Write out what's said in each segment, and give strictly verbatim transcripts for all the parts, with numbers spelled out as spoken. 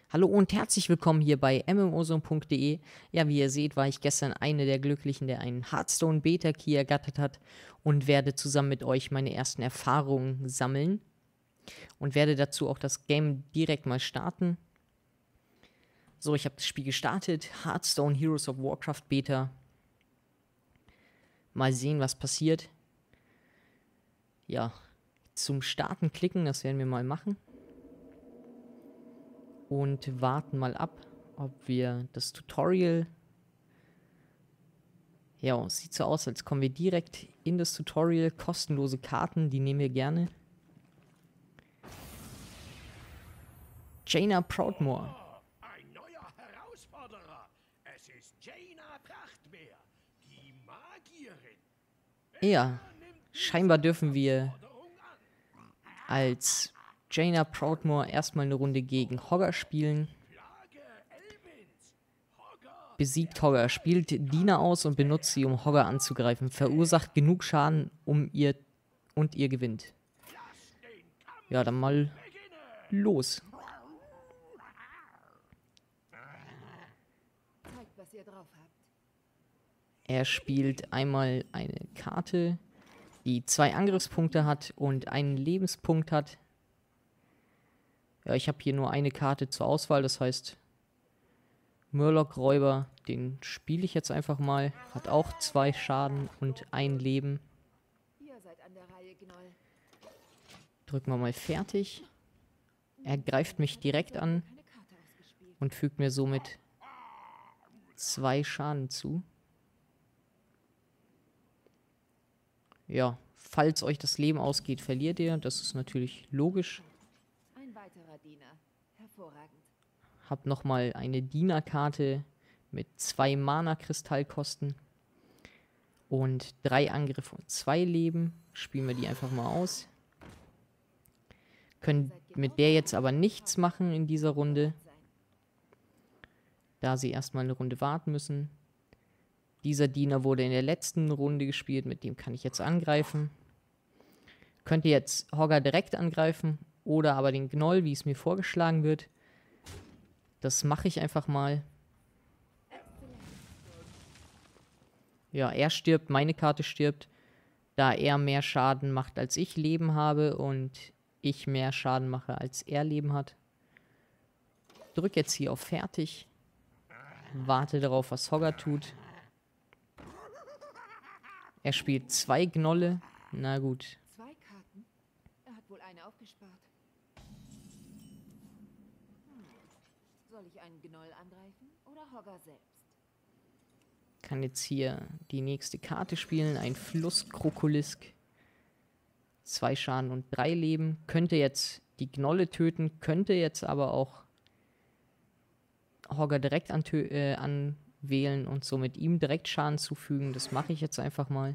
Hallo und herzlich willkommen hier bei M M O Zone punkt de. Ja, wie ihr seht, war ich gestern eine der Glücklichen, der einen Hearthstone Beta Key ergattert hat und werde zusammen mit euch meine ersten Erfahrungen sammeln und werde dazu auch das Game direkt mal starten. So, ich habe das Spiel gestartet, Hearthstone Heroes of Warcraft Beta. Mal sehen, was passiert. Ja, zum Starten klicken, das werden wir mal machen. Und warten mal ab, ob wir das Tutorial... Ja, sieht so aus, als kommen wir direkt in das Tutorial. Kostenlose Karten, die nehmen wir gerne. Jaina Proudmoore. Oh, ein neuer Herausforderer. Es ist Jaina Prachtbeer, die Magierin. Ja, scheinbar dürfen wir als Jaina Proudmoore erstmal eine Runde gegen Hogger spielen. Besiegt Hogger, spielt Diener aus und benutzt sie, um Hogger anzugreifen. Verursacht genug Schaden, um ihr und ihr gewinnt. Ja, dann mal los. Was ihr drauf habt. Er spielt einmal eine Karte, die zwei Angriffspunkte hat und einen Lebenspunkt hat. Ja, ich habe hier nur eine Karte zur Auswahl, das heißt Murloc-Räuber, den spiele ich jetzt einfach mal. Hat auch zwei Schaden und ein Leben. Ihr seid an der Reihe, Gnoll. Drücken wir mal fertig. Er greift mich direkt an Keine Karte ausgespielt. und fügt mir somit zwei Schaden zu. Ja, falls euch das Leben ausgeht, verliert ihr. Das ist natürlich logisch. Ein weiterer Diener. Hervorragend. Hab nochmal eine Dienerkarte mit zwei Mana-Kristallkosten und drei Angriff und zwei Leben. Spielen wir die einfach mal aus. Können mit der jetzt aber nichts machen in dieser Runde, da sie erstmal eine Runde warten müssen. Dieser Diener wurde in der letzten Runde gespielt, mit dem kann ich jetzt angreifen. Könnt ihr jetzt Hogger direkt angreifen oder aber den Gnoll, wie es mir vorgeschlagen wird. Das mache ich einfach mal. Ja, er stirbt, meine Karte stirbt, da er mehr Schaden macht, als ich Leben habe und ich mehr Schaden mache, als er Leben hat. Drück jetzt hier auf Fertig. Warte darauf, was Hogger tut. Er spielt zwei Gnolle. Na gut. Zwei Karten? Er hat wohl eine aufgespart. Hm. Soll ich einen Gnoll angreifen oder Hogger selbst? Kann jetzt hier die nächste Karte spielen. Ein Flusskrokulisk. Zwei Schaden und drei Leben. Könnte jetzt die Gnolle töten. Könnte jetzt aber auch Hogger direkt äh, anwählen und somit ihm direkt Schaden zufügen. Das mache ich jetzt einfach mal.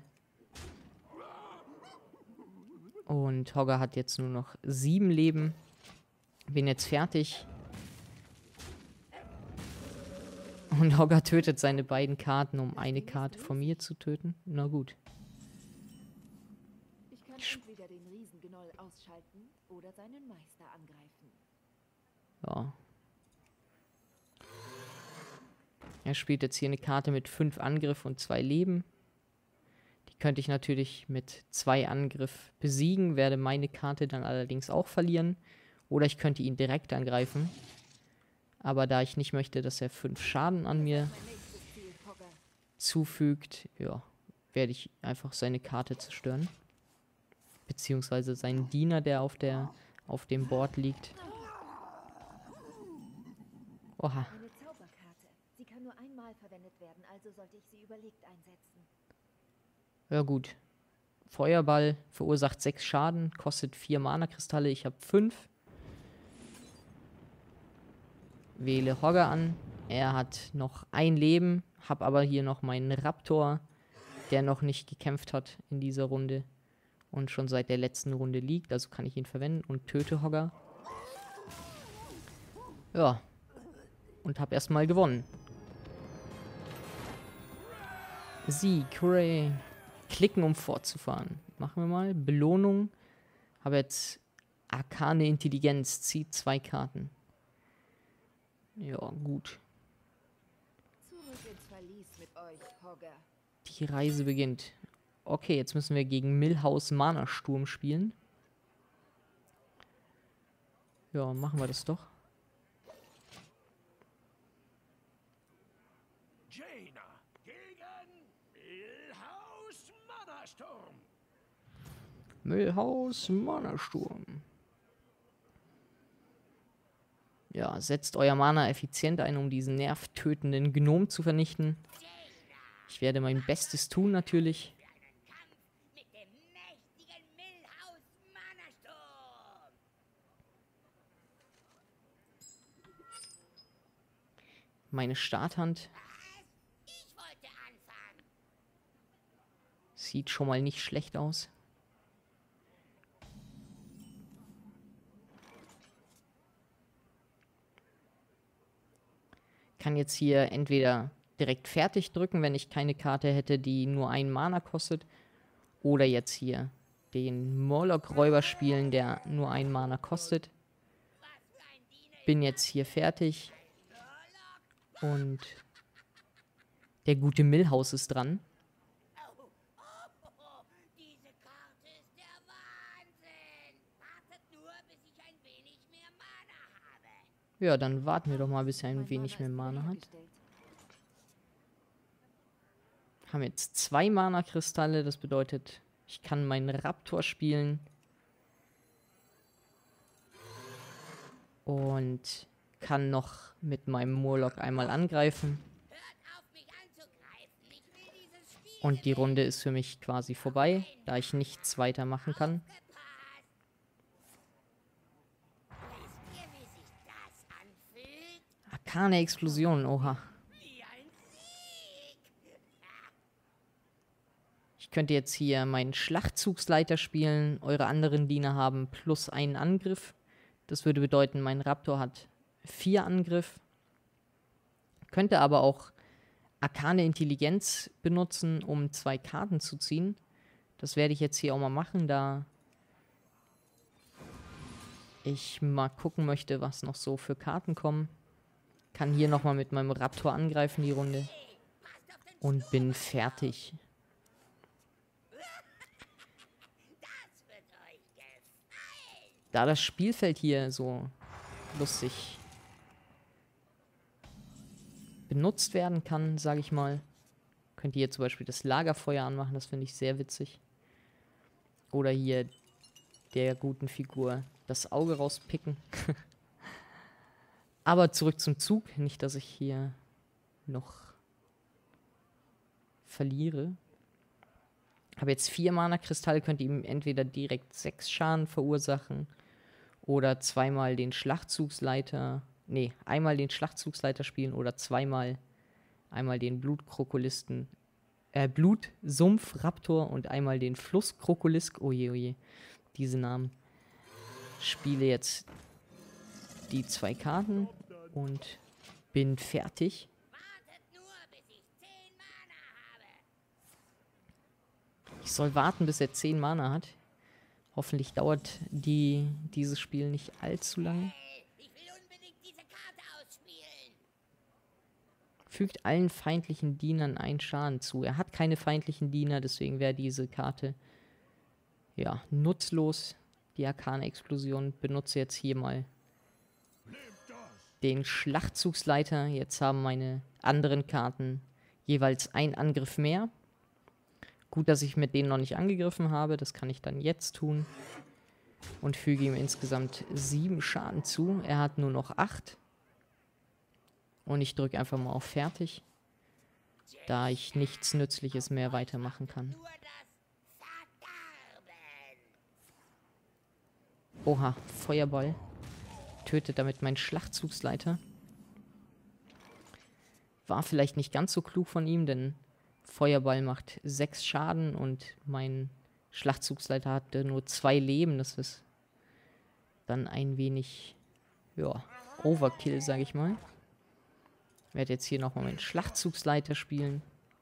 Und Hogger hat jetzt nur noch sieben Leben. Bin jetzt fertig. Und Hogger tötet seine beiden Karten, um eine Karte von mir zu töten. Na gut. Ich kann entweder den Riesengnoll ausschalten oder seinen Meister angreifen. Ja. Er spielt jetzt hier eine Karte mit fünf Angriff und zwei Leben. Die könnte ich natürlich mit zwei Angriff besiegen, werde meine Karte dann allerdings auch verlieren. Oder ich könnte ihn direkt angreifen. Aber da ich nicht möchte, dass er fünf Schaden an mir Mein nächstes Ziel, Hogger. zufügt, ja, werde ich einfach seine Karte zerstören. Beziehungsweise seinen Diener, der auf der auf dem Board liegt. Oha. Eine Zauberkarte. Sie kann nur einmal verwendet werden, also sollte ich sie überlegt einsetzen. Ja gut. Feuerball verursacht sechs Schaden, kostet vier Mana-Kristalle, ich habe fünf. Wähle Hogger an. Er hat noch ein Leben, habe aber hier noch meinen Raptor, der noch nicht gekämpft hat in dieser Runde und schon seit der letzten Runde liegt, also kann ich ihn verwenden und töte Hogger. Ja. Und habe erstmal gewonnen. Sieg, hooray. Klicken, um fortzufahren. Machen wir mal. Belohnung. Habe jetzt Arkane Intelligenz. Zieht zwei Karten. Ja, gut. Zurück ins Verlies mit euch, Hogger. Die Reise beginnt. Okay, jetzt müssen wir gegen Millhouse Mana Sturm spielen. Ja, machen wir das doch. Jaina gegen Millhouse Manasturm. Millhouse Mana Sturm. Ja, setzt euer Mana effizient ein, um diesen nervtötenden Gnom zu vernichten. Ich werde mein Bestes tun, natürlich. Mit dem mächtigen Millhouse Manasturm. Meine Starthand Ich wollte anfangen. sieht schon mal nicht schlecht aus. Kann jetzt hier entweder direkt fertig drücken, wenn ich keine Karte hätte, die nur einen Mana kostet. Oder jetzt hier den Moloch-Räuber spielen, der nur einen Mana kostet. Bin jetzt hier fertig. Und der gute Millhouse ist dran. Oh, oh, oh, diese Karte ist der Wahnsinn. Wartet nur, bis ich ein wenig mehr Mana habe. Ja, dann warten wir doch mal, bis er ein Mein wenig mehr ist Mana hat. wiederhergestellt. Haben jetzt zwei Mana-Kristalle, das bedeutet, ich kann meinen Raptor spielen. Und kann noch mit meinem Murloc einmal angreifen. Hört auf, mich anzugreifen. Ich will dieses Spiel Und die Runde ist für mich quasi vorbei, da ich nichts weiter machen kann. gepasst. Wisst ihr, wie sich das anfühlt? Arkane Explosion, oha. Wie ein Sieg. Ich könnte jetzt hier meinen Schlachtzugsleiter spielen. Eure anderen Diener haben plus einen Angriff. Das würde bedeuten, mein Raptor hat vier Angriff. Könnte aber auch Arkane Intelligenz benutzen, um zwei Karten zu ziehen. Das werde ich jetzt hier auch mal machen, da ich mal gucken möchte, was noch so für Karten kommen. Kann hier nochmal mit meinem Raptor angreifen die Runde. Und bin fertig. Das wird euch gefallen. Da das Spielfeld hier so lustig benutzt werden kann, sage ich mal, könnt ihr hier zum Beispiel das Lagerfeuer anmachen, das finde ich sehr witzig. Oder hier der guten Figur das Auge rauspicken. Aber zurück zum Zug, nicht, dass ich hier noch verliere. Habe jetzt vier Mana-Kristalle, könnt ihr ihm entweder direkt sechs Schaden verursachen oder zweimal den Schlachtzugsleiter, nee, einmal den Schlachtzugsleiter spielen oder zweimal einmal den Blutkrokolisten, äh, Blutsumpf-Raptor und einmal den Flusskrokulisk, oje, oje, diese Namen. Spiele jetzt die zwei Karten und bin fertig. Wartet nur, bis ich zehn Mana habe. Ich soll warten, bis er zehn Mana hat. Hoffentlich dauert die, dieses Spiel nicht allzu lange. Hey, ich will unbedingt diese Karte ausspielen. Fügt allen feindlichen Dienern einen Schaden zu. Er hat keine feindlichen Diener, deswegen wäre diese Karte ja nutzlos. Die Arkane-Explosion. Benutze jetzt hier mal den Schlachtzugsleiter. Jetzt haben meine anderen Karten jeweils einen Angriff mehr. Gut, dass ich mit denen noch nicht angegriffen habe. Das kann ich dann jetzt tun. Und füge ihm insgesamt sieben Schaden zu. Er hat nur noch acht. Und ich drücke einfach mal auf Fertig, da ich nichts Nützliches mehr weitermachen kann. Nur das Verderben. Oha, Feuerball. Tötet damit meinen Schlachtzugsleiter. War vielleicht nicht ganz so klug von ihm, denn Feuerball macht sechs Schaden und mein Schlachtzugsleiter hatte nur zwei Leben. Das ist dann ein wenig, ja, Overkill, sag ich mal. Ich werde jetzt hier nochmal meinen Schlachtzugsleiter spielen.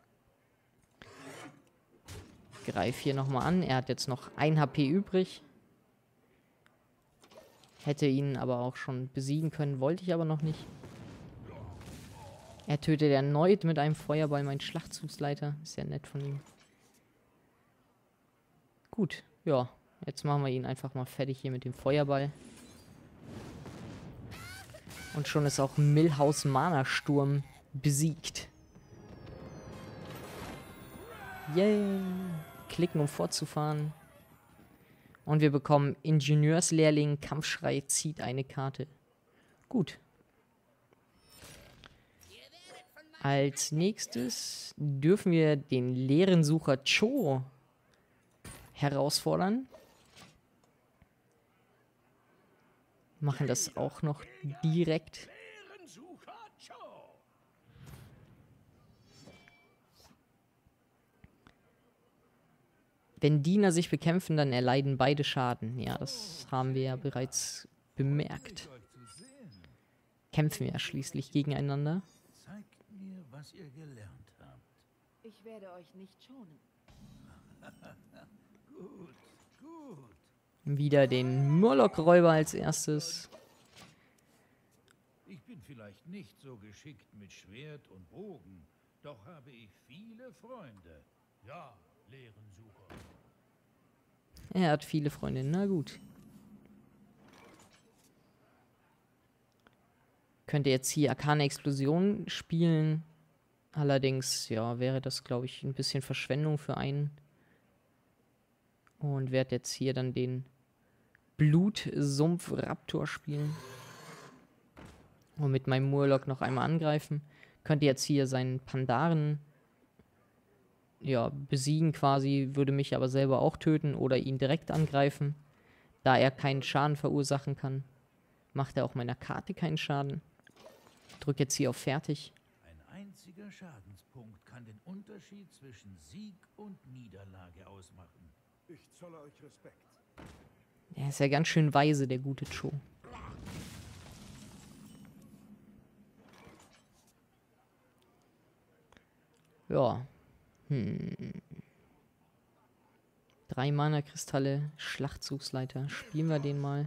Greif hier nochmal an. Er hat jetzt noch ein H P übrig. Hätte ihn aber auch schon besiegen können, wollte ich aber noch nicht. Er tötet erneut mit einem Feuerball meinen Schlachtzugsleiter. Ist ja nett von ihm. Gut, ja. Jetzt machen wir ihn einfach mal fertig hier mit dem Feuerball. Und schon ist auch Millhouse Mana-Sturm besiegt. Yay! Klicken, um fortzufahren. Und wir bekommen Ingenieurslehrling, Kampfschrei, zieht eine Karte. Gut. Als nächstes dürfen wir den Leerensucher Cho herausfordern. Machen das auch noch direkt. Leerensucher Cho. Wenn Diener sich bekämpfen, dann erleiden beide Schaden. Ja, das haben wir ja bereits bemerkt. Kämpfen ja schließlich gegeneinander. Zeigt mir, was ihr gelernt habt. Ich werde euch nicht schonen. Gut, gut. Wieder den Murloc-Räuber als erstes. Ich bin vielleicht nicht so geschickt mit Schwert und Bogen, doch habe ich viele Freunde. Ja, Leerensucher. Er hat viele Freunde. Na gut. Könnte jetzt hier Arkane Explosion spielen. Allerdings, ja, wäre das, glaube ich, ein bisschen Verschwendung für einen. Und werde jetzt hier dann den Blutsumpf-Raptor spielen. Und mit meinem Murloc noch einmal angreifen. Könnte jetzt hier seinen Pandaren ja, besiegen quasi, würde mich aber selber auch töten oder ihn direkt angreifen. Da er keinen Schaden verursachen kann, macht er auch meiner Karte keinen Schaden. Drück jetzt hier auf Fertig. Ein einziger Schadenspunkt kann den Unterschied zwischen Sieg und Niederlage ausmachen. Ich zolle euch Respekt. Er ist ja ganz schön weise, der gute Cho. Ja. Hm. Drei Mana-Kristalle, Schlachtzugsleiter. Spielen wir den mal.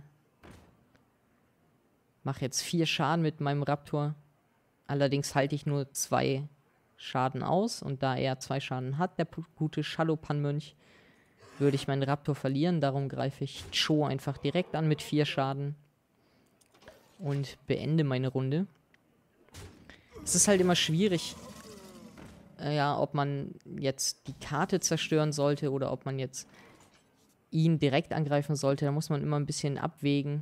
Mach jetzt vier Schaden mit meinem Raptor. Allerdings halte ich nur zwei Schaden aus. Und da er zwei Schaden hat, der gute Shadowpan-Mönch, würde ich meinen Raptor verlieren. Darum greife ich Cho einfach direkt an mit vier Schaden. Und beende meine Runde. Es ist halt immer schwierig, äh, ja, ob man jetzt die Karte zerstören sollte oder ob man jetzt ihn direkt angreifen sollte. Da muss man immer ein bisschen abwägen.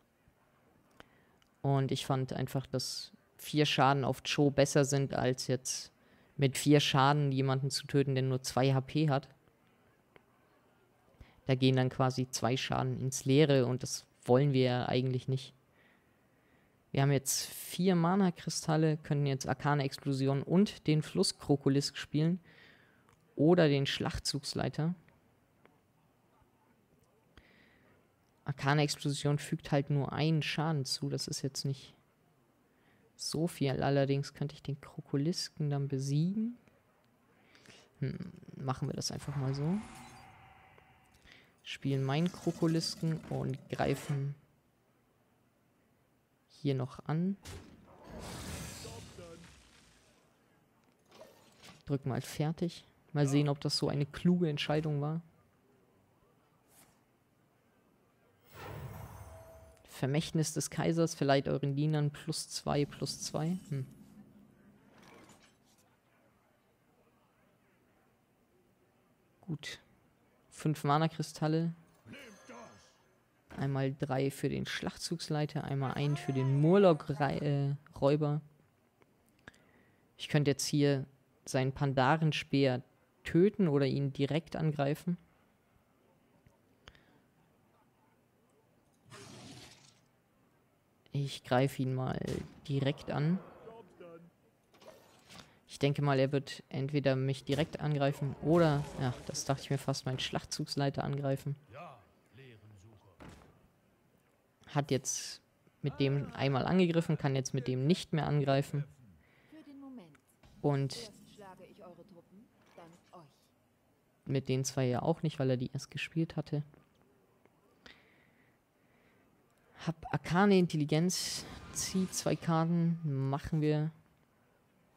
Und ich fand einfach, dass vier Schaden auf Cho besser sind, als jetzt mit vier Schaden jemanden zu töten, der nur zwei H P hat. Da gehen dann quasi zwei Schaden ins Leere und das wollen wir ja eigentlich nicht. Wir haben jetzt vier Mana-Kristalle, können jetzt Arkane Explosion und den Flusskrokulisk spielen. Oder den Schlachtzugsleiter. Arkane Explosion fügt halt nur einen Schaden zu, das ist jetzt nicht so viel. Allerdings könnte ich den Krokulisken dann besiegen. Hm, machen wir das einfach mal so. Spielen meinen Krokulisken und greifen hier noch an. Drücken mal fertig. Mal sehen, ob das so eine kluge Entscheidung war. Vermächtnis des Kaisers, vielleicht euren Dienern plus zwei, plus zwei. Hm. Gut. Fünf Mana-Kristalle. Einmal drei für den Schlachtzugsleiter, einmal einen für den Murloc-Räuber. Ich könnte jetzt hier seinen Pandarenspeer töten oder ihn direkt angreifen. Ich greife ihn mal direkt an. Ich denke mal, er wird entweder mich direkt angreifen oder, ja, das dachte ich mir fast, meinen Schlachtzugsleiter angreifen. Ja, Leerensucher. Hat jetzt mit dem einmal angegriffen, kann jetzt mit dem nicht mehr angreifen. Für den Moment. Und Erst schlage ich eure Truppen, dann euch. mit den zwei ja auch nicht, weil er die erst gespielt hatte. Hab Arkane Intelligenz, zieht zwei Karten, machen wir.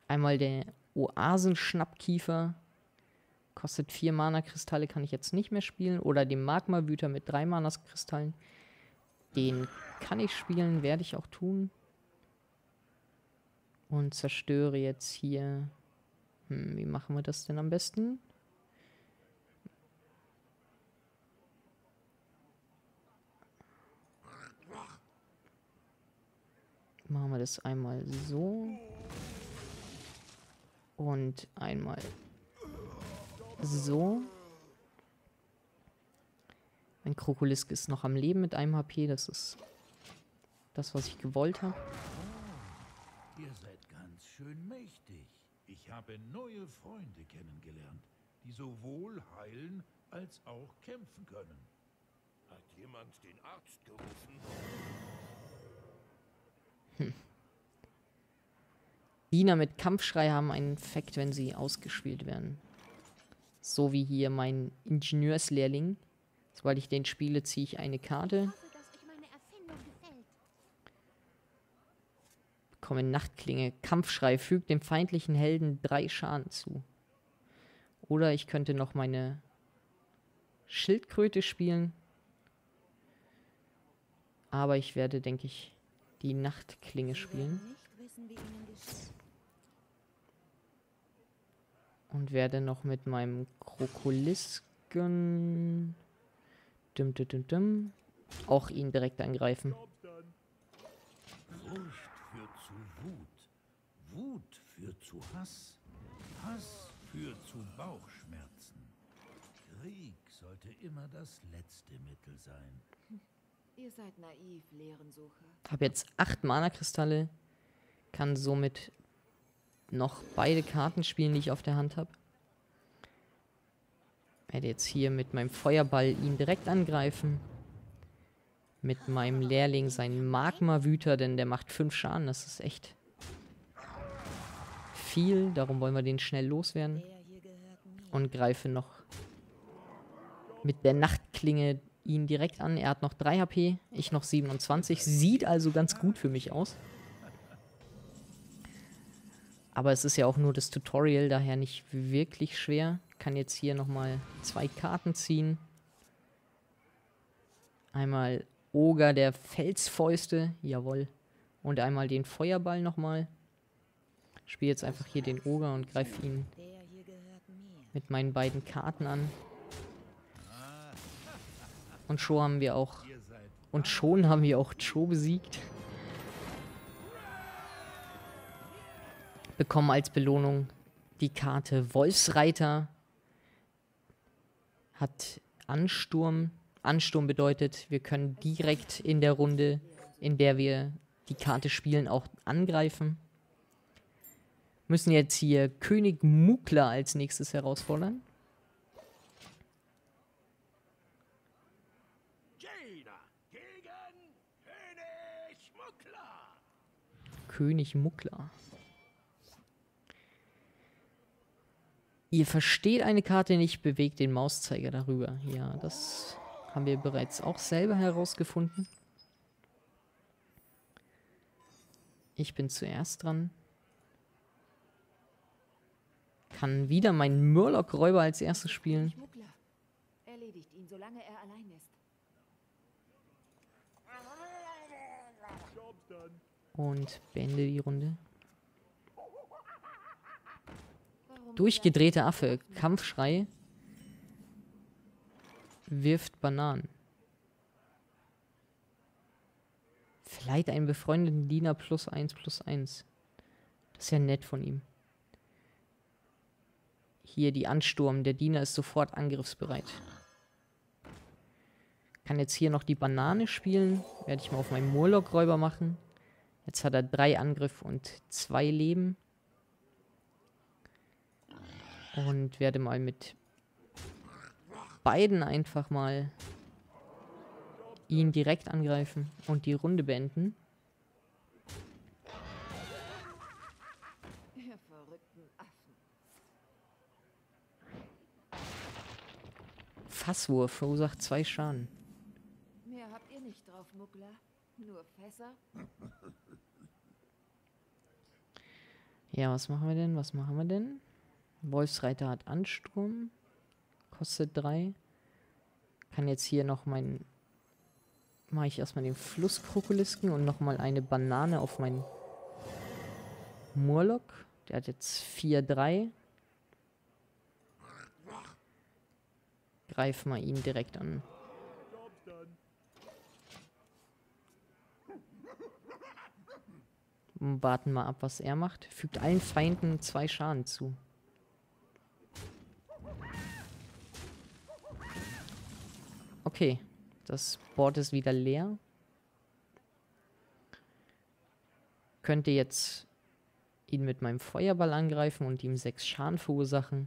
Einmal der Oasen-Schnappkiefer. Kostet vier Mana-Kristalle, kann ich jetzt nicht mehr spielen. Oder den Magma-Wüter mit drei Mana-Kristallen. Den kann ich spielen, werde ich auch tun. Und zerstöre jetzt hier... Hm, wie machen wir das denn am besten? Machen wir das einmal so. Und einmal so. Mein Krokolisk ist noch am Leben mit einem H P. Das ist das, was ich gewollt habe. Oh, ihr seid ganz schön mächtig. Ich habe neue Freunde kennengelernt, die sowohl heilen als auch kämpfen können. Hat jemand den Arzt gerufen? Hm. Diener mit Kampfschrei haben einen Effekt, wenn sie ausgespielt werden. So wie hier mein Ingenieurslehrling. Sobald ich den spiele, ziehe ich eine Karte. Bekomme Nachtklinge. Kampfschrei fügt dem feindlichen Helden drei Schaden zu. Oder ich könnte noch meine Schildkröte spielen. Aber ich werde, denke ich, die Nachtklinge spielen. Und werde noch mit meinem Krokolisken dum, dum, dum, dum, auch ihn direkt angreifen. Furcht führt zu Wut. Wut führt zu Hass. Hass führt zu Bauchschmerzen. Krieg sollte immer das letzte Mittel sein. Ihr seid naiv, Lehrensucher. Habe jetzt acht Mana-Kristalle. Kann somit noch beide Karten spielen, die ich auf der Hand habe. Werde jetzt hier mit meinem Feuerball ihn direkt angreifen. Mit meinem Lehrling seinen Magma-Wüter, denn der macht fünf Schaden. Das ist echt viel. Darum wollen wir den schnell loswerden. Und greife noch mit der Nachtklinge ihn direkt an. Er hat noch drei H P, ich noch siebenundzwanzig. Sieht also ganz gut für mich aus. Aber es ist ja auch nur das Tutorial, daher nicht wirklich schwer. Kann jetzt hier nochmal zwei Karten ziehen. Einmal Oger der Felsfäuste, jawohl. Und einmal den Feuerball nochmal. Spiele jetzt einfach hier den Oger und greife ihn mit meinen beiden Karten an. Und schon haben wir auch und schon haben wir auch Cho besiegt. Bekommen als Belohnung die Karte Wolfsreiter. Hat Ansturm. Ansturm bedeutet, wir können direkt in der Runde, in der wir die Karte spielen, auch angreifen. Müssen jetzt hier König Mukla als nächstes herausfordern. Jaina gegen König Mukla. König Mukla. Ihr versteht eine Karte nicht, bewegt den Mauszeiger darüber. Ja, das haben wir bereits auch selber herausgefunden. Ich bin zuerst dran. Kann wieder meinen Murloc-Räuber als erstes spielen. Erledigt ihn, solange er allein ist. Und beende die Runde. Durchgedrehter Affe. Kampfschrei. Wirft Bananen. Vielleicht einen befreundeten Diener plus eins plus eins. Das ist ja nett von ihm. Hier die Ansturm. Der Diener ist sofort angriffsbereit. Kann jetzt hier noch die Banane spielen. Werde ich mal auf meinen Murloc-Räuber machen. Jetzt hat er drei Angriff und zwei Leben. Und werde mal mit beiden einfach mal ihn direkt angreifen und die Runde beenden. Ihr verrückten Affen. Fasswurf verursacht zwei Schaden. Mehr habt ihr nicht drauf, Mukla. Nur Fässer. Ja, was machen wir denn? Was machen wir denn? Wolfsreiter hat Ansturm. Kostet drei. Kann jetzt hier noch mein... Mache ich erstmal den Flusskrokulisken und nochmal eine Banane auf meinen Murloc. Der hat jetzt vier drei. Greif mal ihn direkt an. Und warten mal ab, was er macht. Fügt allen Feinden zwei Schaden zu. Okay, das Board ist wieder leer. Könnte jetzt ihn mit meinem Feuerball angreifen und ihm sechs Schaden verursachen.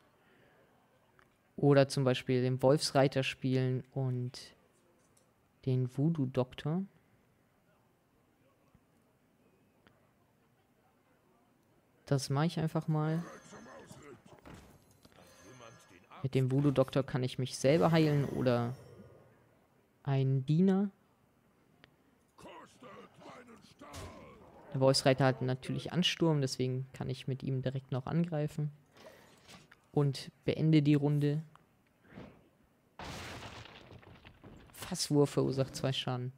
Oder zum Beispiel den Wolfsreiter spielen und den Voodoo-Doktor. Das mache ich einfach mal. Mit dem Voodoo-Doktor kann ich mich selber heilen oder einen Diener. Der Wolfsreiter hat natürlich Ansturm, deswegen kann ich mit ihm direkt noch angreifen. Und beende die Runde. Fasswurf verursacht zwei Schaden.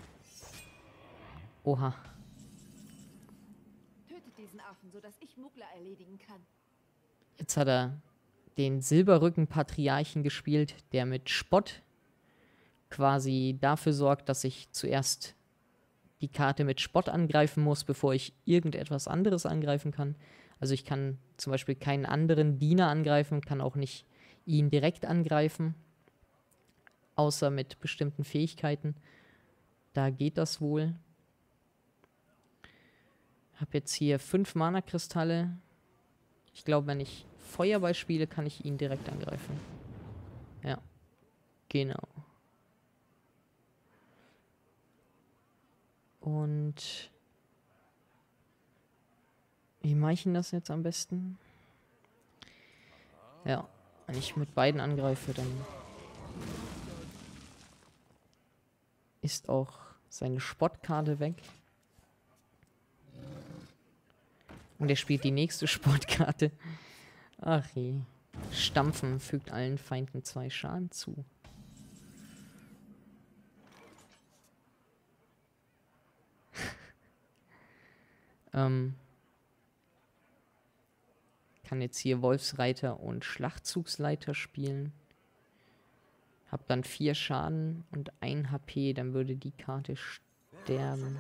Oha. Tötet diesen Affen, sodass ich Muggler erledigen kann. Jetzt hat er den Silberrücken-Patriarchen gespielt, der mit Spott quasi dafür sorgt, dass ich zuerst die Karte mit Spott angreifen muss, bevor ich irgendetwas anderes angreifen kann. Also ich kann zum Beispiel keinen anderen Diener angreifen, kann auch nicht ihn direkt angreifen, außer mit bestimmten Fähigkeiten. Da geht das wohl. Habe jetzt hier fünf Mana-Kristalle. Ich glaube, wenn ich Feuerball spiele, kann ich ihn direkt angreifen. Ja, genau. Und wie mache ich denn das jetzt am besten? Ja, wenn ich mit beiden angreife, dann ist auch seine Spottkarte weg. Und er spielt die nächste Sportkarte. Ach je. Stampfen fügt allen Feinden zwei Schaden zu. ähm, kann jetzt hier Wolfsreiter und Schlachtzugsleiter spielen. Hab dann vier Schaden und ein H P, dann würde die Karte sterben.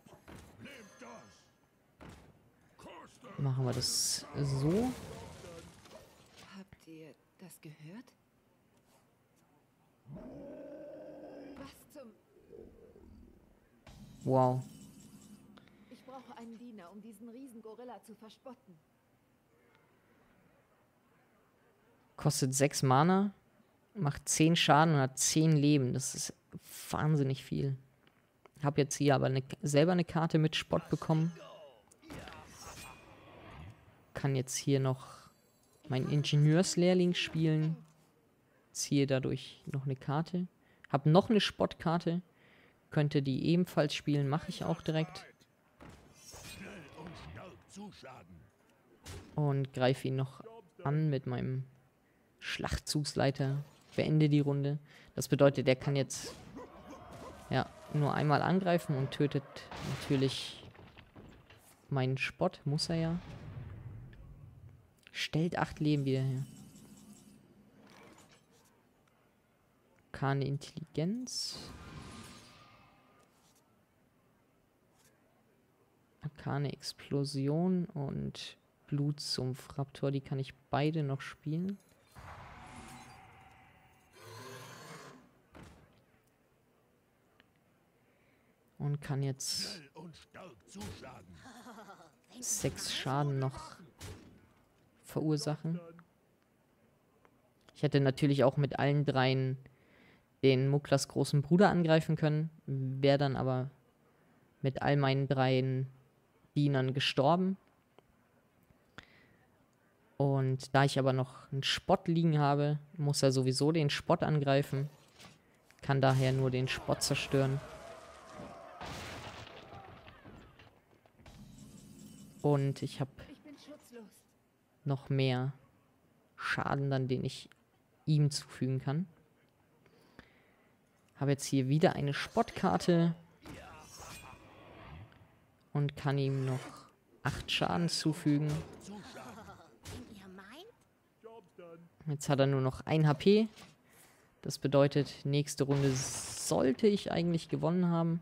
Machen wir das so. Habt ihr das gehört? Was zum... Wow. Ich brauche einen Diener, um diesen Riesengorilla zu verspotten. Kostet sechs Mana, macht zehn Schaden und hat zehn Leben. Das ist wahnsinnig viel. Hab jetzt hier aber eine, selber eine Karte mit Spott bekommen. Kann jetzt hier noch meinen Ingenieurslehrling spielen. Ziehe dadurch noch eine Karte. Hab noch eine Spottkarte. Könnte die ebenfalls spielen. Mache ich auch direkt. Und greife ihn noch an mit meinem Schlachtzugsleiter. Beende die Runde. Das bedeutet, er kann jetzt ja nur einmal angreifen und tötet natürlich meinen Spott. Muss er ja. Stellt acht Leben wieder her. Keine Intelligenz. Arkane Explosion und Blutsumpf-Raptor. Die kann ich beide noch spielen. Und kann jetzt sechs Schaden noch verursachen. Ich hätte natürlich auch mit allen dreien den Muklas großen Bruder angreifen können, wäre dann aber mit all meinen dreien Dienern gestorben. Und da ich aber noch einen Spott liegen habe, muss er sowieso den Spott angreifen. Kann daher nur den Spott zerstören. Und ich habe noch mehr Schaden dann, den ich ihm zufügen kann. Habe jetzt hier wieder eine Spottkarte und kann ihm noch acht Schaden zufügen. Ihr meint? Jetzt hat er nur noch ein H P. Das bedeutet, nächste Runde sollte ich eigentlich gewonnen haben.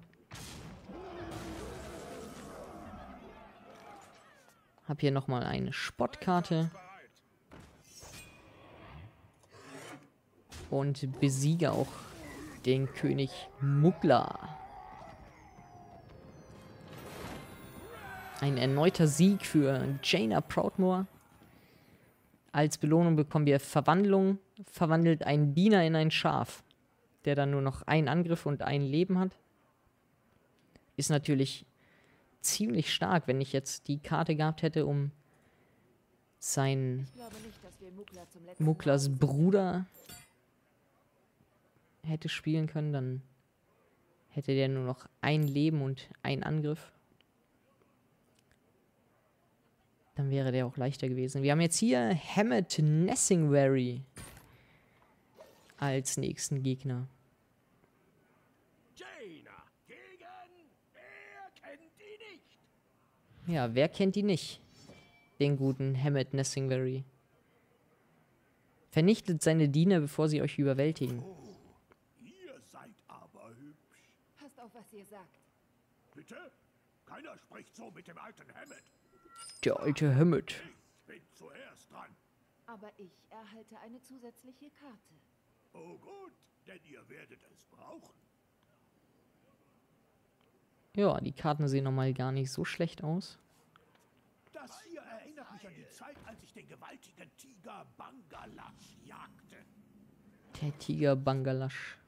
Hab hier nochmal eine Spottkarte. Und besiege auch den König Muggler. Ein erneuter Sieg für Jaina Proudmoore. Als Belohnung bekommen wir Verwandlung. Verwandelt einen Diener in ein Schaf, der dann nur noch einen Angriff und ein Leben hat. Ist natürlich ziemlich stark, wenn ich jetzt die Karte gehabt hätte, um seinen Ich glaube nicht, dass wir Muggler zum letzten Mugglers Mal- Bruder hätte spielen können, dann hätte der nur noch ein Leben und einen Angriff. Dann wäre der auch leichter gewesen. Wir haben jetzt hier Hammett Nessingwary als nächsten Gegner. Jaina gegen... Wer kennt die nicht? Ja, wer kennt die nicht? Den guten Hammett Nessingwary. Vernichtet seine Diener, bevor sie euch überwältigen. Ihr seid aber hübsch. Passt auf, was ihr sagt. Bitte? Keiner spricht so mit dem alten Hammett. Der alte Hammett. Ich bin zuerst dran. Aber ich erhalte eine zusätzliche Karte. Oh gut, denn ihr werdet es brauchen. Ja, die Karten sehen nochmal gar nicht so schlecht aus. Das hier erinnert mich an die Zeit, als ich den gewaltigen Tiger Bangalash jagte. Der Tiger Bangalash.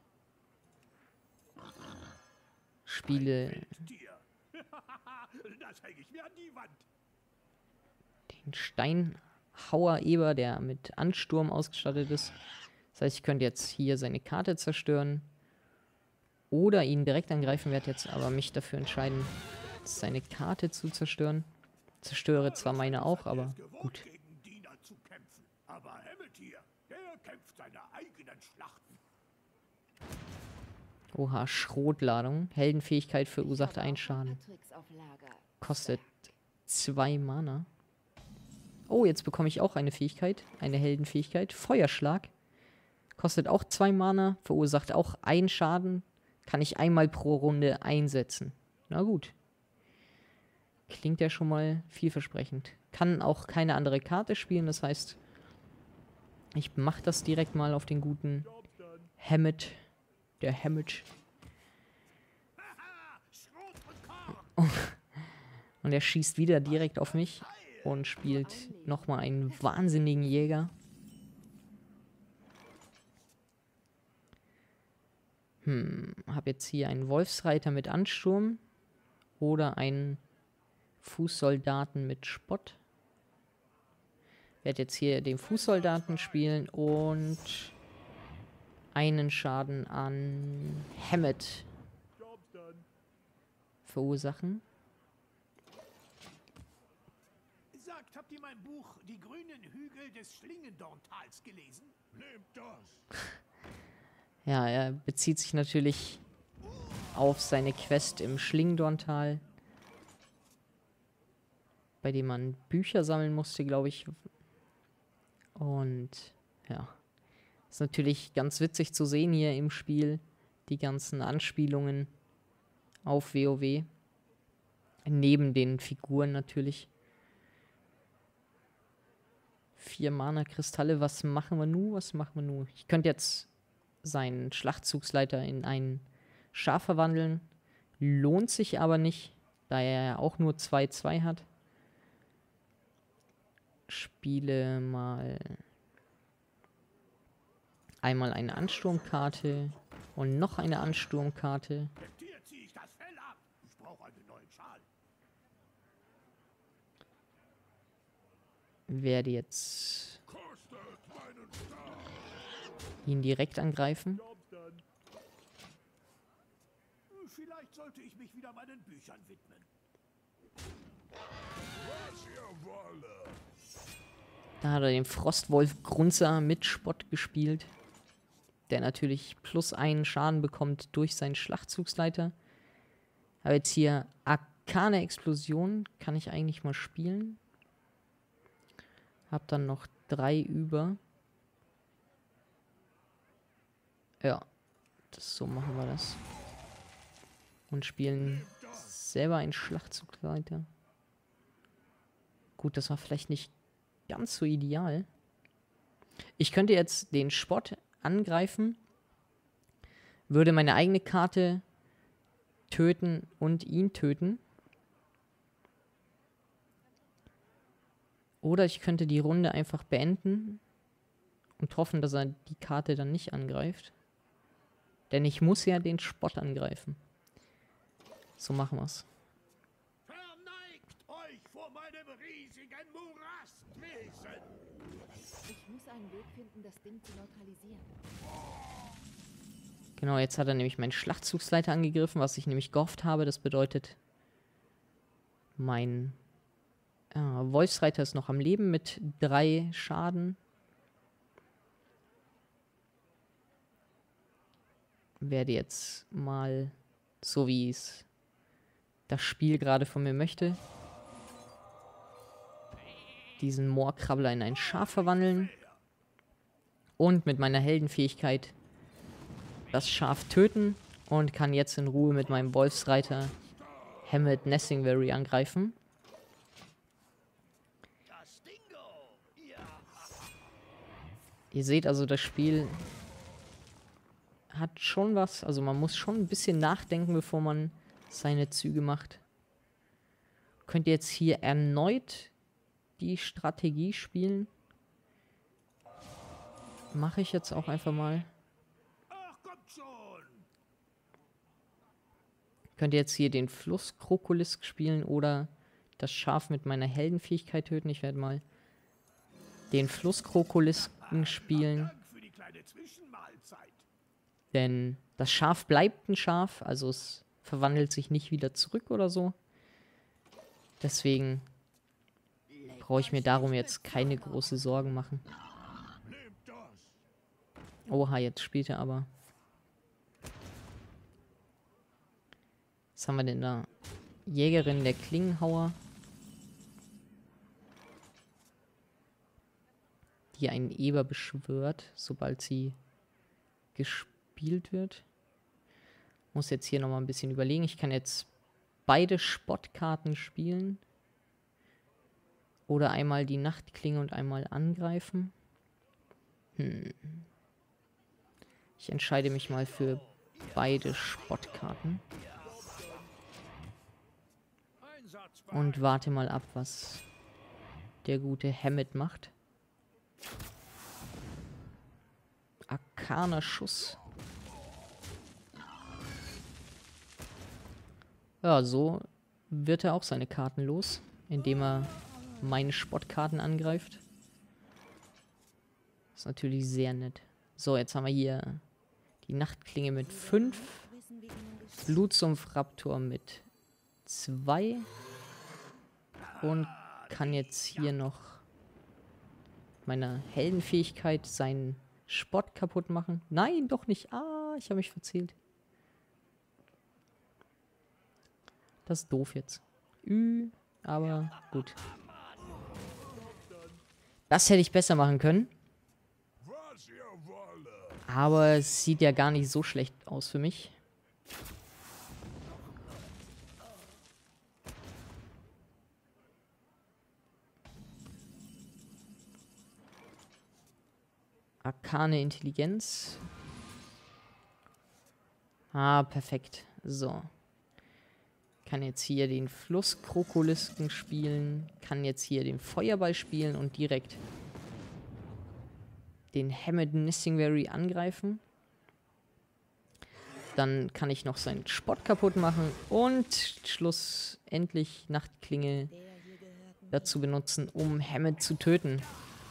Spiele Tier. Das hänge ich mir an die Wand. den Steinhauer-Eber, der mit Ansturm ausgestattet ist. Das heißt, ich könnte jetzt hier seine Karte zerstören. Oder ihn direkt angreifen, werde jetzt aber mich dafür entscheiden, seine Karte zu zerstören. Zerstöre zwar meine auch, aber gewohnt, gut. gegen Diener zu kämpfen. Aber Hammett hier, der kämpft seine eigenen Schlachten. Oha, Schrotladung. Heldenfähigkeit verursacht Ich habe einen auch Schaden. ein paar Tricks auf Lager. Kostet zwei Mana. Oh, jetzt bekomme ich auch eine Fähigkeit. Eine Heldenfähigkeit. Feuerschlag. Kostet auch zwei Mana. Verursacht auch einen Schaden. Kann ich einmal pro Runde einsetzen. Na gut. Klingt ja schon mal vielversprechend. Kann auch keine andere Karte spielen. Das heißt, ich mache das direkt mal auf den guten Hammett. Der Hammett. Schrot und Korn. Und er schießt wieder direkt auf mich und spielt nochmal einen wahnsinnigen Jäger. Hm, habe jetzt hier einen Wolfsreiter mit Ansturm oder einen Fußsoldaten mit Spott. Werde jetzt hier den Fußsoldaten spielen und einen Schaden an Hammett verursachen. Sagt, habt ihr mein Buch Die grünen Hügel des Schlingendorntals gelesen? Nehmt das. Ja, er bezieht sich natürlich auf seine Quest im Schlingendorntal, bei dem man Bücher sammeln musste, glaube ich. Und ja, ist natürlich ganz witzig zu sehen hier im Spiel, die ganzen Anspielungen auf WoW. Neben den Figuren natürlich. Vier Mana-Kristalle, was machen wir nun? Was machen wir nun? Ich könnte jetzt seinen Schlachtzugsleiter in ein Schaf verwandeln. Lohnt sich aber nicht, da er ja auch nur zwei zwei hat. Spiele mal einmal eine Ansturmkarte und noch eine Ansturmkarte. Dem Tier ziehe ich das Fell ab. Ich brauche einen neuen Schal. Werde jetzt Kostet meinen Stab. ihn direkt angreifen. Vielleicht sollte ich mich wieder meinen Büchern widmen. Was ihr wolle. Da hat er den Frostwolf Grunzer mit Spott gespielt. Der natürlich plus einen Schaden bekommt durch seinen Schlachtzugsleiter. Aber jetzt hier Arkane Explosion kann ich eigentlich mal spielen. Hab dann noch drei über. Ja, das, so machen wir das. Und spielen selber einen Schlachtzugsleiter. Gut, das war vielleicht nicht ganz so ideal. Ich könnte jetzt den Spott angreifen, würde meine eigene Karte töten und ihn töten. Oder ich könnte die Runde einfach beenden und hoffen, dass er die Karte dann nicht angreift. Denn ich muss ja den Spott angreifen. So machen wir's. Verneigt euch vor meinem riesigen Morastwesen! Ich muss einen Weg finden, das Ding zu neutralisieren. Genau, jetzt hat er nämlich meinen Schlachtzugsleiter angegriffen, was ich nämlich gehofft habe. Das bedeutet, mein äh, Wolfsreiter ist noch am Leben mit drei Schaden. Werde jetzt mal, so wie es das Spiel gerade von mir möchte, diesen Moorkrabbler in ein Schaf verwandeln und mit meiner Heldenfähigkeit das Schaf töten und kann jetzt in Ruhe mit meinem Wolfsreiter Hammett Nessingbury angreifen. Ihr seht also, das Spiel hat schon was, also man muss schon ein bisschen nachdenken, bevor man seine Züge macht. Könnt ihr jetzt hier erneut die Strategie spielen? Mache ich jetzt auch einfach mal. Ach, kommt schon! Könnt ihr jetzt hier den Flusskrokulisk spielen oder das Schaf mit meiner Heldenfähigkeit töten? Ich werde mal den Flusskrokulisken spielen. Dank für die kleine Zwischenmahlzeit. Denn das Schaf bleibt ein Schaf, also es verwandelt sich nicht wieder zurück oder so. Deswegen brauche ich mir darum jetzt keine große Sorgen machen. Nehmt das! Oha, jetzt spielt er aber. Was haben wir denn da? Jägerin der Klingenhauer. Die einen Eber beschwört, sobald sie gespielt wird. Muss jetzt hier nochmal ein bisschen überlegen. Ich kann jetzt beide Spottkarten spielen. Oder einmal die Nachtklinge und einmal angreifen. Hm. Ich entscheide mich mal für beide Spottkarten. Und warte mal ab, was der gute Hammett macht. Arkaner Schuss. Ja, so wird er auch seine Karten los, indem er meine Spottkarten angreift. Ist natürlich sehr nett. So, jetzt haben wir hier die Nachtklinge mit fünf. Blutsumpfraptor mit zwei. Und kann jetzt hier noch meiner Heldenfähigkeit seinen Spott kaputt machen. Nein, doch nicht. Ah, ich habe mich verzählt. Das ist doof jetzt. Ü, aber gut. Das hätte ich besser machen können. Was ihr wolle! Aber es sieht ja gar nicht so schlecht aus für mich. Arkane Intelligenz. Ah, perfekt. So. Kann jetzt hier den Flusskrokulisken spielen. Kann jetzt hier den Feuerball spielen und direkt den Hammett Nessingbury angreifen. Dann kann ich noch seinen Spott kaputt machen und schlussendlich Nachtklinge dazu benutzen, um Hammett zu töten.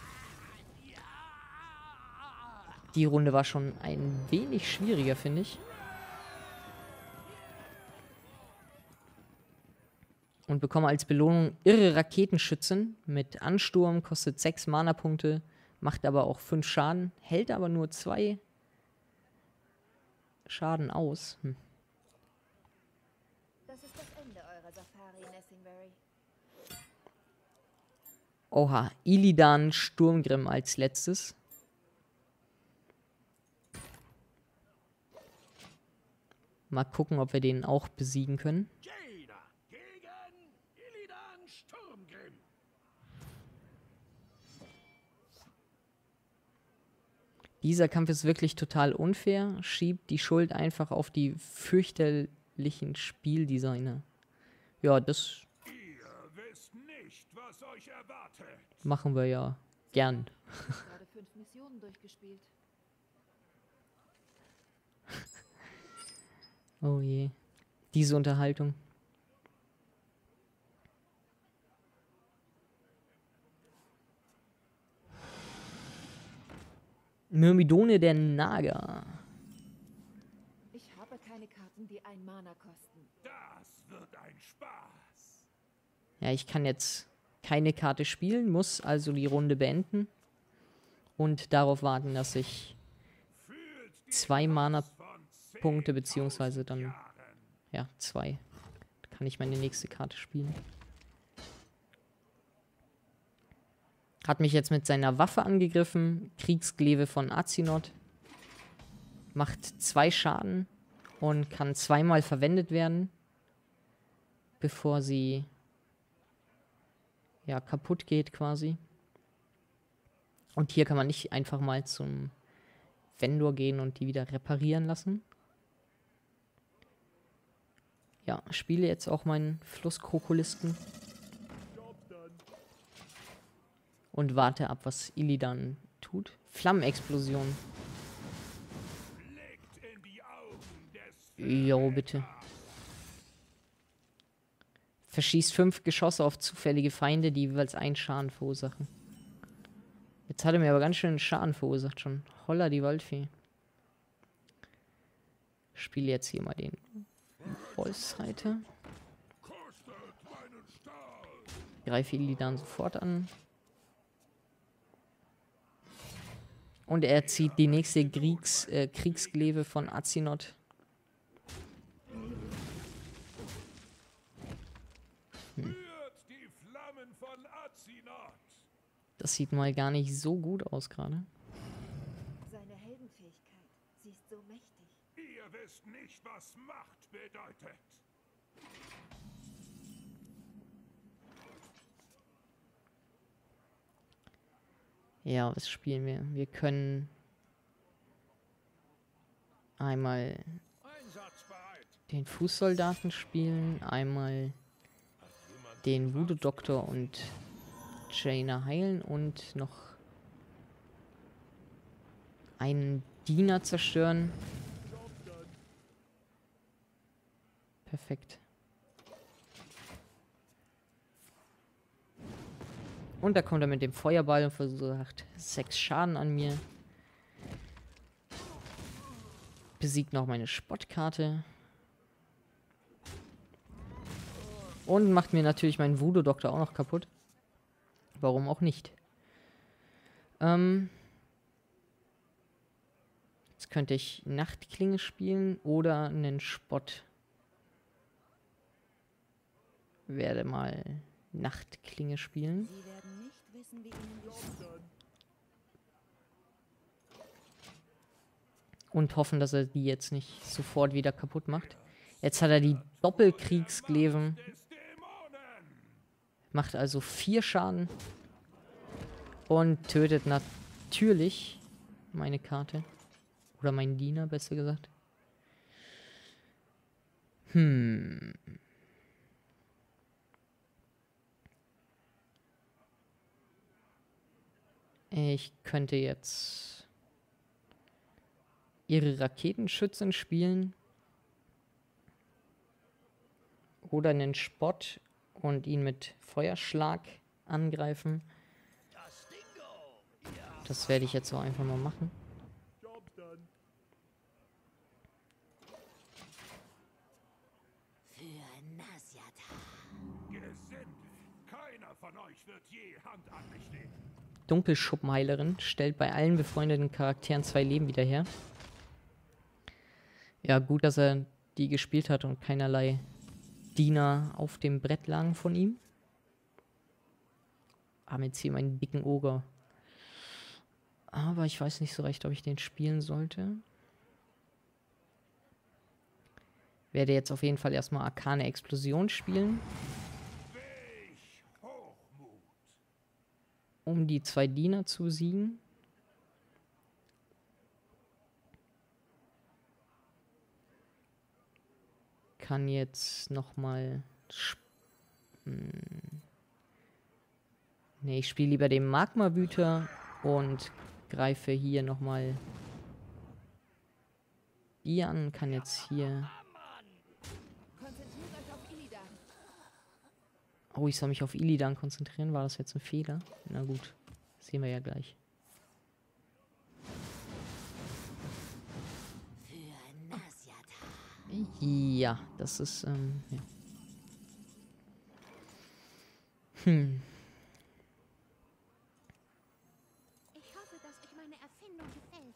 Die Runde war schon ein wenig schwieriger, finde ich. Und bekomme als Belohnung irre Raketenschützen mit Ansturm, kostet sechs Mana-Punkte, macht aber auch fünf Schaden, hält aber nur zwei Schaden aus. Hm. Das ist das Ende eurer Safari in Essingbury. Oha, Illidan Sturmgrimm als letztes. Mal gucken, ob wir den auch besiegen können. Jaina gegen Illidan Sturmgrimm. Dieser Kampf ist wirklich total unfair. Schiebt die Schuld einfach auf die fürchterlichen Spieldesigner. Ja, das Ihr wisst nicht, was euch erwartet. machen wir ja gern. Gerade fünf Missionen durchgespielt. Oh je. Diese Unterhaltung. Myrmidone der Nager. Ich habe keine Karten, die ein Mana kosten. Das wird ein Spaß. Ja, ich kann jetzt keine Karte spielen, muss also die Runde beenden und darauf warten, dass ich Fühlt die zwei von Mana-Punkte zehntausend beziehungsweise dann, Jahren. ja, zwei. Dann kann ich meine nächste Karte spielen. Hat mich jetzt mit seiner Waffe angegriffen. Kriegsglaive von Azinot. Macht zwei Schaden und kann zweimal verwendet werden, bevor sie ja kaputt geht quasi. Und hier kann man nicht einfach mal zum Vendor gehen und die wieder reparieren lassen. Ja, spiele jetzt auch meinen Flusskrokulisten. Und warte ab, was Illidan tut. Flammenexplosion. Blickt in die Augen des Jo, bitte. Verschießt fünf Geschosse auf zufällige Feinde, die jeweils einen Schaden verursachen. Jetzt hat er mir aber ganz schön Schaden verursacht schon. Holla die Waldfee. Spiele jetzt hier mal den Wolfsreiter. kostet meinen Stahl. Greife Illidan sofort an. Und er zieht die nächste Kriegs, äh, Kriegsglaive von Azinot. Rührt die Flammen von Azinot. Das sieht mal gar nicht so gut aus gerade. Seine Heldenfähigkeit. Sie ist so mächtig. Ihr wisst nicht, was Macht bedeutet. Ja, was spielen wir? Wir können einmal Einsatzbereit. den Fußsoldaten spielen, einmal den Voodoo-Doktor und Jaina heilen und noch einen Diener zerstören. Perfekt. Und da kommt er mit dem Feuerball und versucht sechs Schaden an mir. Besiegt noch meine Spottkarte. Und macht mir natürlich meinen Voodoo-Doktor auch noch kaputt. Warum auch nicht? Ähm, jetzt könnte ich Nachtklinge spielen oder einen Spott. Werde mal Nachtklinge spielen. Sie werden nicht wissen, wie ihnen geschieht. Und hoffen, dass er die jetzt nicht sofort wieder kaputt macht. Jetzt hat er die Doppelkriegsgleven. Des Dämonen. Macht also vier Schaden. Und tötet natürlich meine Karte. Oder meinen Diener, besser gesagt. Hm. Ich könnte jetzt ihre Raketenschützen spielen. Oder einen Spott und ihn mit Feuerschlag angreifen. Das Dingo. Ja. Das werde ich jetzt so einfach mal machen. Für Nasjata. von euch wird je Hand an mich legen. Dunkelschuppenheilerin stellt bei allen befreundeten Charakteren zwei Leben wieder her. Ja, gut, dass er die gespielt hat und keinerlei Diener auf dem Brett lagen von ihm. Haben jetzt hier meinen dicken Oger. Aber ich weiß nicht so recht, ob ich den spielen sollte. Werde jetzt auf jeden Fall erstmal Arkane Explosion spielen. Welch Hochmut! Um die zwei Diener zu besiegen. Kann jetzt nochmal... Ne, ich spiele lieber den Magma-Wüter und greife hier nochmal die an. Kann jetzt hier... Konzentriert euch auf Illidan. Oh, ich soll mich auf Illidan konzentrieren. War das jetzt ein Fehler? Na gut, sehen wir ja gleich. Ja, das ist, ähm, ja. Hm. Ich hoffe, dass euch meine Erfindung gefällt.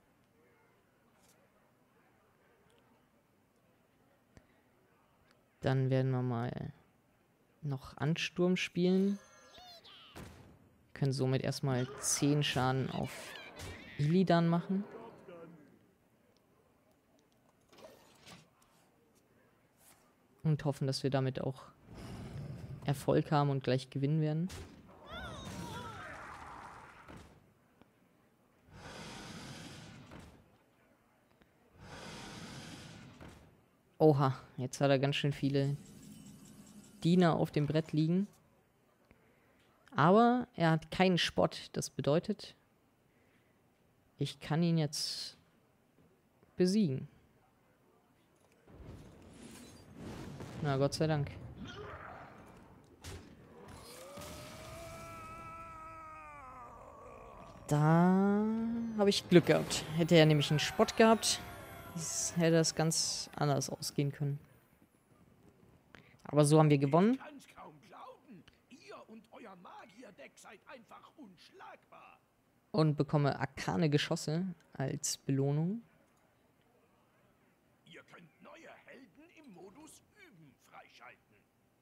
Dann werden wir mal noch Ansturm spielen. Können somit erstmal zehn Schaden auf Illidan machen. Und hoffen, dass wir damit auch Erfolg haben und gleich gewinnen werden. Oha, jetzt hat er ganz schön viele Diener auf dem Brett liegen. Aber er hat keinen Spott. Das bedeutet, ich kann ihn jetzt besiegen. Na, Gott sei Dank. Da habe ich Glück gehabt. Hätte er nämlich einen Spott gehabt, das hätte das ganz anders ausgehen können. Aber so haben wir gewonnen. Ich kann's kaum glauben. Ihr und euer Magierdeck seid einfach unschlagbar. Und bekomme arkane Geschosse als Belohnung. Ihr könnt neue Helden im Modus Üben freischalten.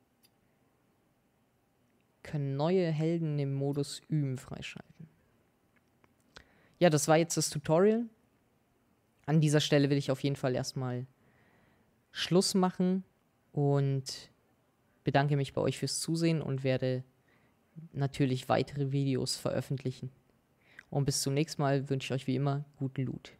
Können neue Helden im Modus Üben freischalten. Ja, das war jetzt das Tutorial. An dieser Stelle will ich auf jeden Fall erstmal Schluss machen und bedanke mich bei euch fürs Zusehen und werde natürlich weitere Videos veröffentlichen. Und bis zum nächsten Mal wünsche ich euch wie immer guten Loot.